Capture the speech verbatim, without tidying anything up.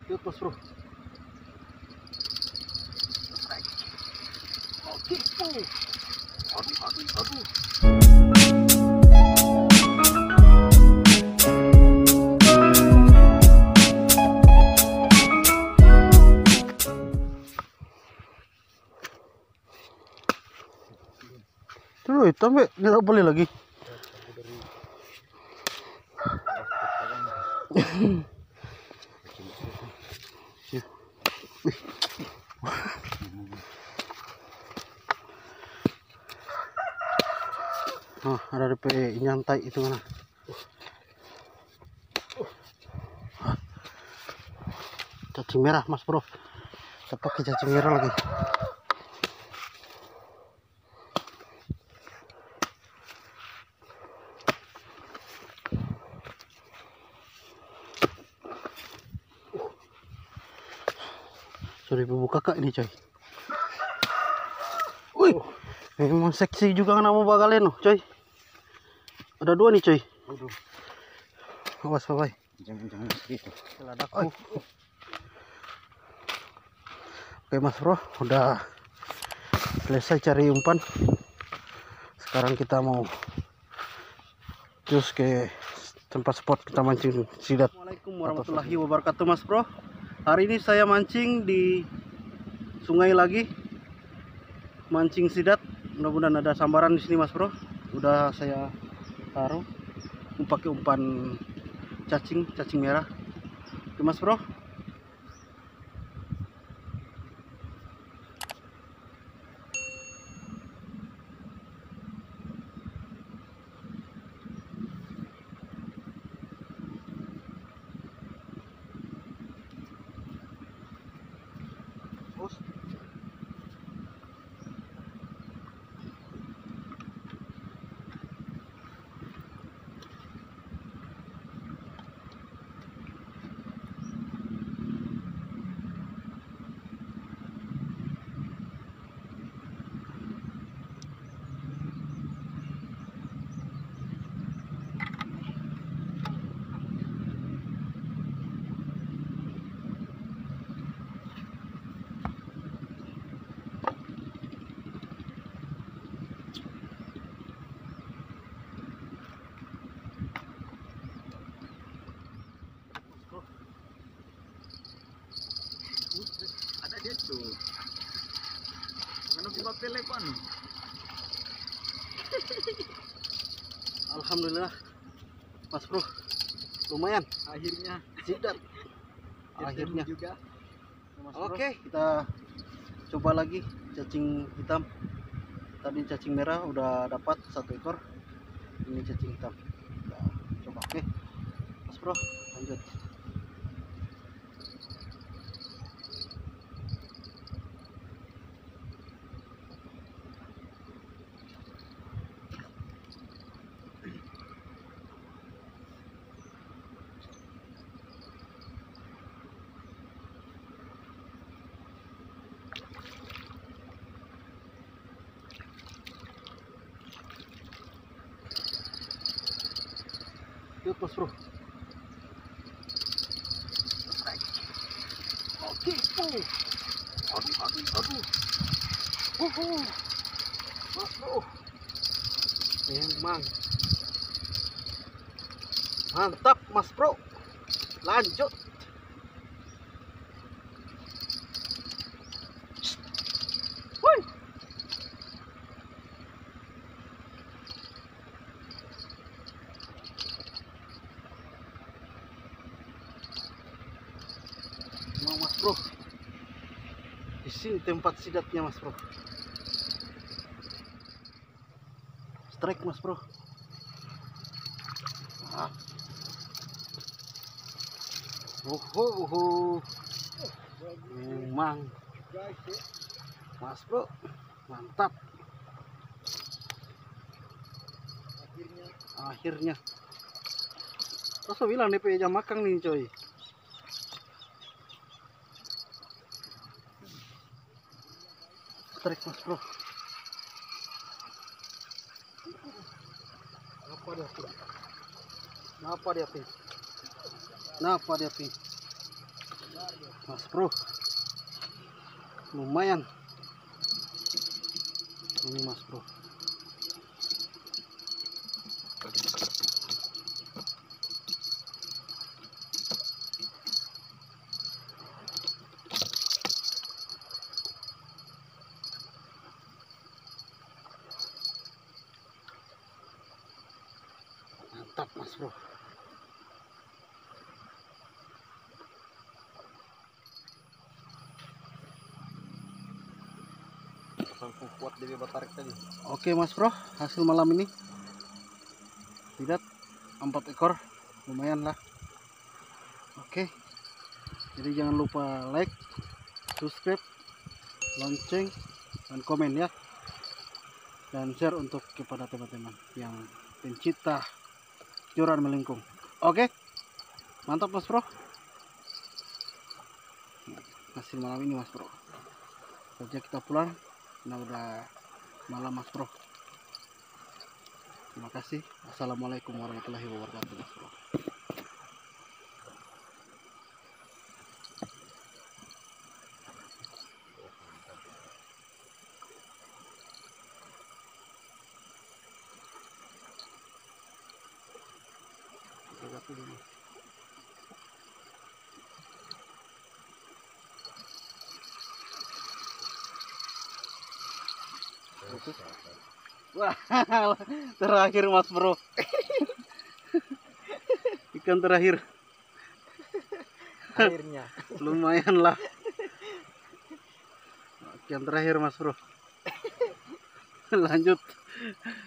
Yuk mas bro. Oke, oh. Aduh, aduh, aduh. Tuh, hitam ya, nggak boleh lagi. Nah, ada D P nyantai itu mana? Cacing merah mas bro, kita pakai cacing merah lagi. Sorry ibu kakak ini coy. Wih, memang seksi juga nama bagaleno coy. Ada dua nih coy. Aduh. Awas bye. Jangan-jangan segitu. Seladaku. Oke mas bro, udah selesai cari umpan. Sekarang kita mau terus ke tempat spot kita mancing sidat. Assalamualaikum warahmatullahi wabarakatuh mas bro. Hari ini saya mancing di sungai lagi, mancing sidat. Mudah-mudahan ada sambaran di sini mas bro. Udah saya taruh pakai umpan cacing cacing merah. Oke mas bro. Ada dia tuh. Mana kita telepon? Alhamdulillah mas bro, lumayan Akhirnya sidat. Akhirnya juga. oke, kita coba lagi cacing hitam. Tadi cacing merah udah dapat satu ekor, ini cacing hitam. Kita coba. Oke mas bro, lanjut. Yuk mas bro. Oke, oh. Aduh, aduh, aduh. Oh, oh. Mas bro, memang mantap mas bro. Lanjut. Woi. Mau mas bro, di sini tempat sidatnya mas bro. Strike mas bro. Ah. Oh, oh, oh. Memang mas bro, mantap. Akhirnya Akhirnya. Terus aku bilang D P jam makan nih coy. Strike mas bro. Apa dia pin? Apa dia pin? Apa dia pin? Mas bro, lumayan ini mas bro. Mantap mas bro. Pasang kuat dia batarik tadi. Oke mas bro, hasil malam ini lihat empat ekor, lumayan lah. Oke, jadi jangan lupa like, subscribe, lonceng, dan komen ya, dan share untuk kepada teman-teman yang pencinta joran melingkung. Oke, mantap mas bro, hasil malam ini mas bro. Saja kita pulang, nah udah malam mas bro. Terima kasih. Assalamualaikum warahmatullahi wabarakatuh mas bro. Wah, terakhir mas bro. Ikan terakhir. Airnya. Lumayan lah. Ikan terakhir mas bro. Lanjut.